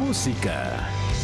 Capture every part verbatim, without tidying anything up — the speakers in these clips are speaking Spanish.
música.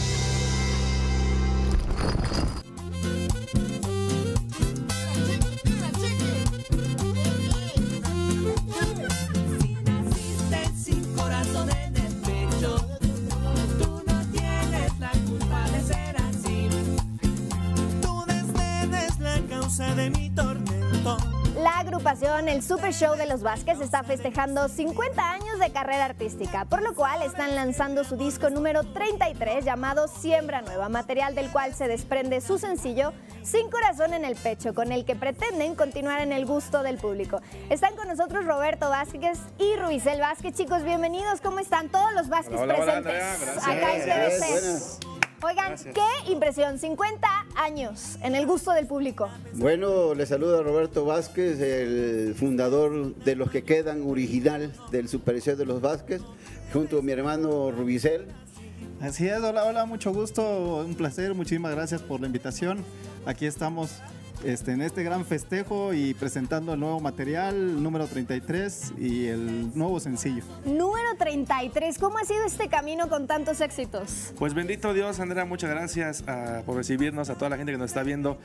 De mi tormento. La agrupación El Super Show de los Vázquez está festejando cincuenta años de carrera artística, por lo cual están lanzando su disco número treinta y tres llamado Siembra Nueva, material del cual se desprende su sencillo Sin Corazón en el Pecho, con el que pretenden continuar en el gusto del público. Están con nosotros Roberto Vázquez y Rubicel Vázquez. Chicos, bienvenidos. ¿Cómo están todos los Vázquez hola, hola, presentes? Hola, gracias. Acá en T V C. Buenas. Oigan, Gracias. qué impresión, cincuenta años en el gusto del público. Bueno, les saluda Roberto Vázquez, el fundador de Los que Quedan, original del Super Show de los Vázquez, junto a mi hermano Rubicel. Así es, hola, hola, mucho gusto, un placer, muchísimas gracias por la invitación. Aquí estamos este, en este gran festejo y presentando el nuevo material, número treinta y tres y el nuevo sencillo. Número treinta y tres, ¿cómo ha sido este camino con tantos éxitos? Pues bendito Dios, Andrea, muchas gracias uh, por recibirnos, a toda la gente que nos está viendo.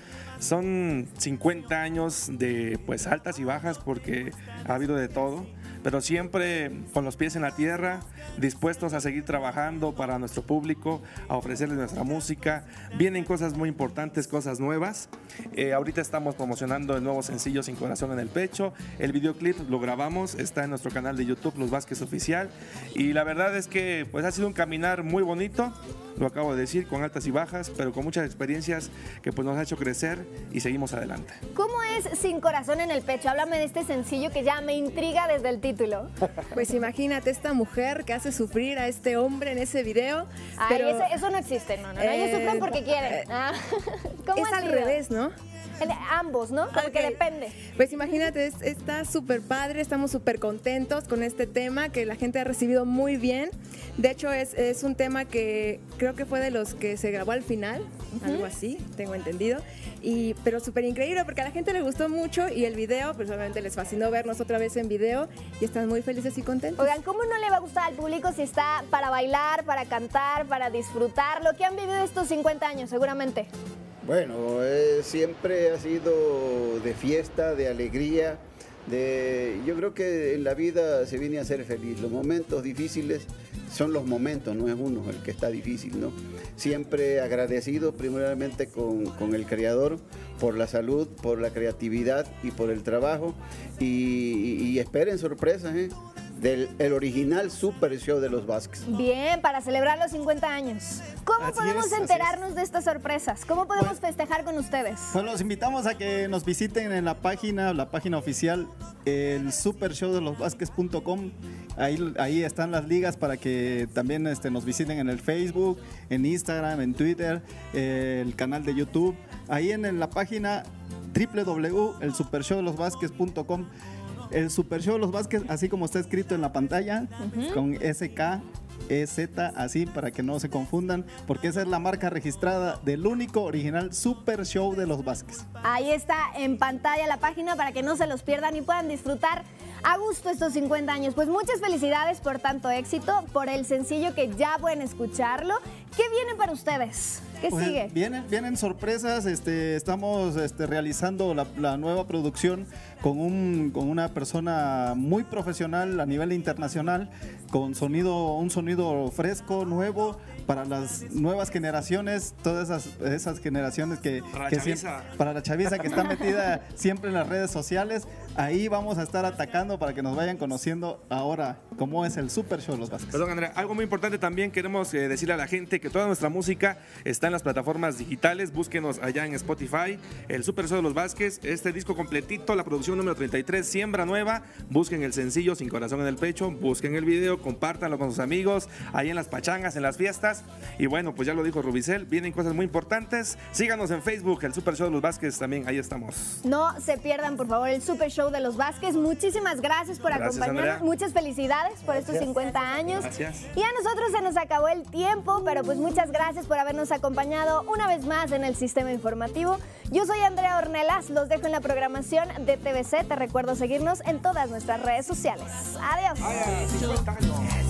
Son cincuenta años de pues altas y bajas porque ha habido de todo, pero siempre con los pies en la tierra, dispuestos a seguir trabajando para nuestro público, a ofrecerles nuestra música. Vienen cosas muy importantes, cosas nuevas. Eh, ahorita estamos promocionando el nuevo sencillo Sin Corazón en el Pecho. El videoclip lo grabamos, está en nuestro canal de YouTube, Los Vázquez Oficial. Y la verdad es que pues ha sido un caminar muy bonito, lo acabo de decir, con altas y bajas, pero con muchas experiencias que pues nos ha hecho crecer y seguimos adelante. ¿Cómo es Sin Corazón en el Pecho? Háblame de este sencillo que ya me intriga desde el título. Pues imagínate esta mujer que hace sufrir a este hombre en ese video. Ay, pero, ese, eso no existe, no, no, no. eh, ellos sufren porque quieren. eh, Ah, ¿cómo es ha al sido? revés, ¿no? El- ambos, ¿no? Como Ok. que depende. Pues imagínate, es- está súper padre, estamos súper contentos con este tema que la gente ha recibido muy bien. De hecho, es, es un tema que creo que fue de los que se grabó al final, algo así, tengo entendido. Y, pero súper increíble porque a la gente le gustó mucho y el video, pues obviamente les fascinó vernos otra vez en video y están muy felices y contentos. Oigan, ¿cómo no le va a gustar al público si está para bailar, para cantar, para disfrutar? Lo que han vivido estos cincuenta años, seguramente. Bueno, eh, siempre ha sido de fiesta, de alegría, de, yo creo que en la vida se viene a ser feliz. Los momentos difíciles son los momentos, no es uno el que está difícil, ¿no? Siempre agradecido primeramente con, con el Creador por la salud, por la creatividad y por el trabajo. Y, y, y esperen sorpresas, ¿eh? Del el original Super Show de los Vázquez. Bien, para celebrar los cincuenta años. ¿Cómo Así podemos es, así enterarnos de estas sorpresas? ¿Cómo podemos Pues- festejar con ustedes? Pues los invitamos a que nos visiten en la página, la página oficial, el super show de los vázquez punto com. Ahí, ahí están las ligas para que también este, nos visiten en el Facebook, en Instagram, en Twitter, eh, el canal de YouTube. Ahí en, en la página doble u doble u doble u punto el super show de los vázquez punto com. El Super Show de los Vázquez, así como está escrito en la pantalla, uh-huh. con S K E Z, así para que no se confundan, porque esa es la marca registrada del único original Super Show de los Vázquez. Ahí está en pantalla la página para que no se los pierdan y puedan disfrutar a gusto estos cincuenta años. Pues muchas felicidades por tanto éxito, por el sencillo que ya pueden escucharlo. ¿Qué viene para ustedes? ¿Qué Pues sigue? Vienen, vienen sorpresas, este, estamos este, realizando la, la nueva producción con, un, con una persona muy profesional a nivel internacional, con sonido, un sonido fresco, nuevo, para las nuevas generaciones, todas esas, esas generaciones que... Para la que chaviza. siempre, para la chaviza que está metida siempre en las redes sociales, ahí vamos a estar atacando para que nos vayan conociendo ahora cómo es el Super Show de los Vázquez. Perdón, Andrea, algo muy importante también queremos eh, decirle a la gente que toda nuestra música está en las plataformas digitales. Búsquenos allá en Spotify, el Super Show de los Vázquez, este disco completito, la producción número treinta y tres, Siembra Nueva. Busquen el sencillo Sin Corazón en el Pecho, busquen el video, compártanlo con sus amigos, ahí en las pachangas, en las fiestas. Y bueno, pues ya lo dijo Rubicel, vienen cosas muy importantes. Síganos en Facebook, el Super Show de los Vázquez, también ahí estamos. No se pierdan, por favor, el Super Show de los Vázquez. Muchísimas gracias por Gracias, acompañarnos. Andrea. Muchas felicidades por estos cincuenta años. Gracias. Y a nosotros se nos acabó el tiempo, pero pues muchas gracias por habernos acompañado una vez más en el Sistema Informativo. Yo soy Andrea Ornelas, los dejo en la programación de T V C. Te recuerdo seguirnos en todas nuestras redes sociales. Adiós. Ay, ay, cincuenta años.